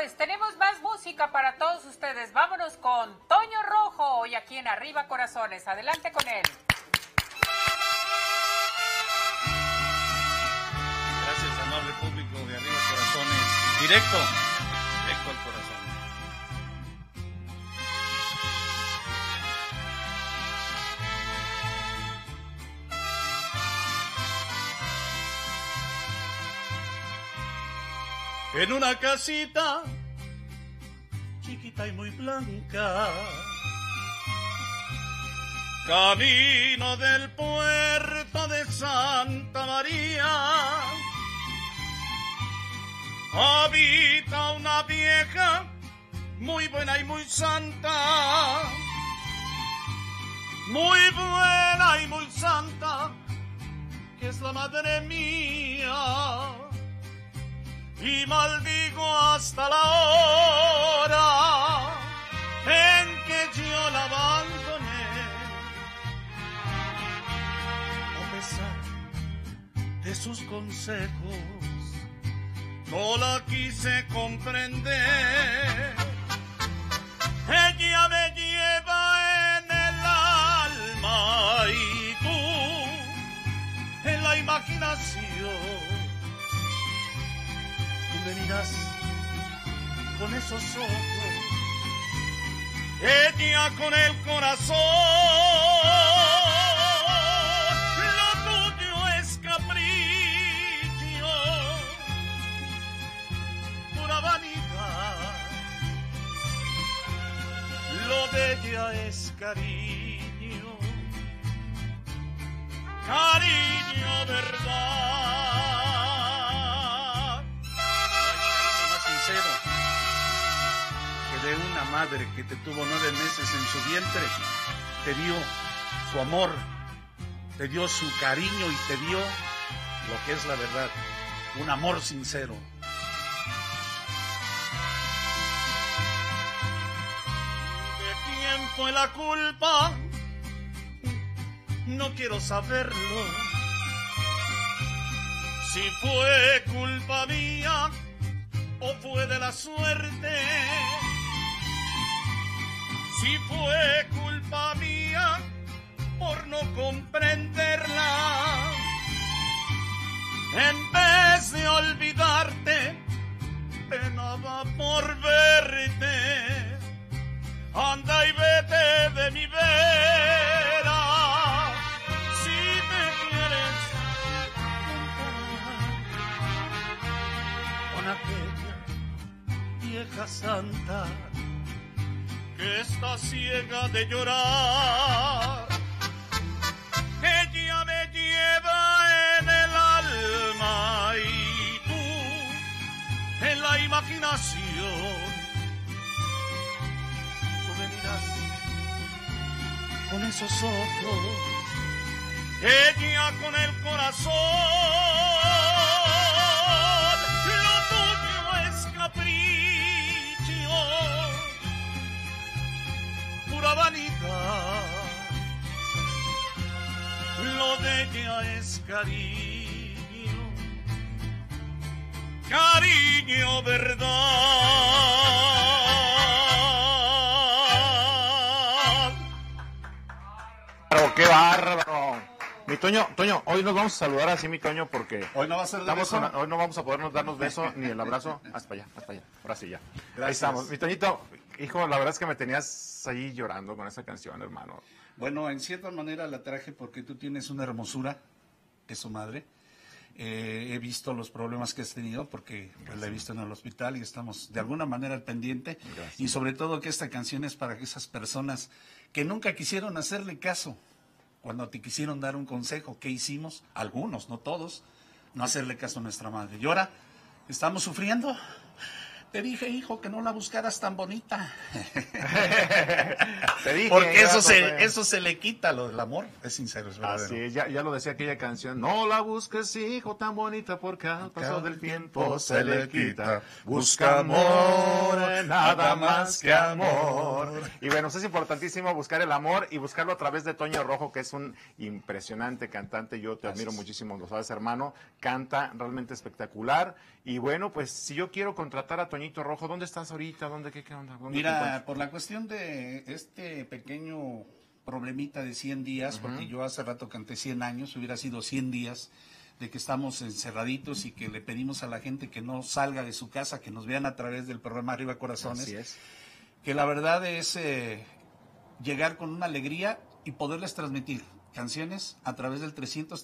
pues tenemos más música para todos ustedes. Vámonos con Toño Rojo, hoy aquí en Arriba Corazones. Adelante con él. Gracias, amable público de Arriba Corazones. Directo al corazón. En una casita chiquita y muy blanca, camino del puerto de Santa María, habita una vieja muy buena y muy santa, muy buena y muy santa, que es la madre mía. Y maldigo hasta la hora en que yo la abandoné. A pesar de sus consejos, no la quise comprender. Ella me lleva en el alma y tú en la imaginación. Me miras con esos ojos, ella con el corazón. Lo tuyo es capricho, pura vanidad. Lo de ella es cariño, cariño, verdad. De una madre que te tuvo 9 meses en su vientre, te dio su amor, te dio su cariño y te dio lo que es la verdad, un amor sincero. ¿De quién fue la culpa? No quiero saberlo. Si fue culpa mía o fue de la suerte. Si fue culpa mía por no comprenderla, en vez de olvidarte, penaba por verte. Anda y vete de mi vera, si me quieres comparar con aquella vieja santa que está ciega de llorar. Ella me lleva en el alma y tú en la imaginación. Tú me miras con esos ojos, ella con el corazón. Lo tuyo es capricho, pura vanidad. Lo de ella es cariño, cariño, verdad. Pero qué bárbaro. Mi Toño, hoy nos vamos a saludar así, mi Toño, porque hoy no va a ser de beso. Hoy no vamos a podernos darnos beso ni el abrazo. Hasta allá. Ahora sí ya. Gracias. Ahí estamos. Mi Toñito, hijo, la verdad es que me tenías ahí llorando con esa canción, hermano. Bueno, en cierta manera la traje porque tú tienes una hermosura, que es su madre. He visto los problemas que has tenido porque pues, la he visto en el hospital y estamos de alguna manera al pendiente. Gracias. Y sobre todo que esta canción es para esas personas que nunca quisieron hacerle caso. Cuando te quisieron dar un consejo, ¿qué hicimos? Algunos, no todos, no hacerle caso a nuestra madre. Y ahora estamos sufriendo. Te dije, hijo, que no la buscaras tan bonita. Te dije, porque eso se le quita, lo del amor. Es sincero, es verdadero. Así es, ya lo decía aquella canción. No la busques, hijo, tan bonita, porque al paso del tiempo se le quita. Busca amor, nada más que amor. Y bueno, es importantísimo buscar el amor y buscarlo a través de Toño Rojo, que es un impresionante cantante. Yo te admiro muchísimo, lo sabes, hermano. Canta realmente espectacular. Y bueno, pues si yo quiero contratar a Toño Toñito Rojo, ¿dónde estás ahorita? ¿Qué onda? Mira, por la cuestión de este pequeño problemita de 100 días, porque yo hace rato canté 100 años, hubiera sido 100 días de que estamos encerraditos y que le pedimos a la gente que no salga de su casa, que nos vean a través del programa Arriba Corazones. Así es. Que la verdad es llegar con una alegría y poderles transmitir canciones a través del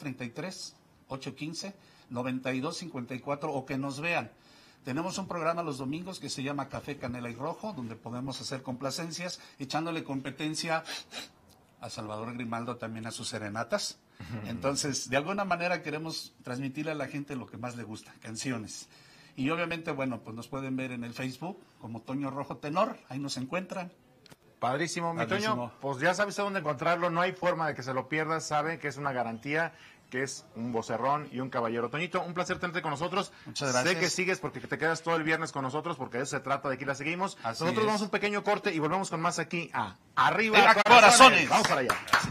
333-815-9254 o que nos vean. Tenemos un programa los domingos que se llama Café, Canela y Rojo, donde podemos hacer complacencias, echándole competencia a Salvador Grimaldo, también a sus serenatas. Entonces, de alguna manera queremos transmitirle a la gente lo que más le gusta, canciones. Y obviamente, bueno, pues nos pueden ver en el Facebook como Toño Rojo Tenor, ahí nos encuentran. Padrísimo, mi Toño, pues ya sabes a dónde encontrarlo, no hay forma de que se lo pierdas, sabe que es una garantía, que es un vocerrón y un caballero. Toñito, un placer tenerte con nosotros. Muchas gracias. Sé que sigues porque te quedas todo el viernes con nosotros, porque de eso se trata, de aquí la seguimos. Así nosotros es. vamos a un pequeño corte y volvemos con más aquí a Arriba Corazones. Vamos para allá. Así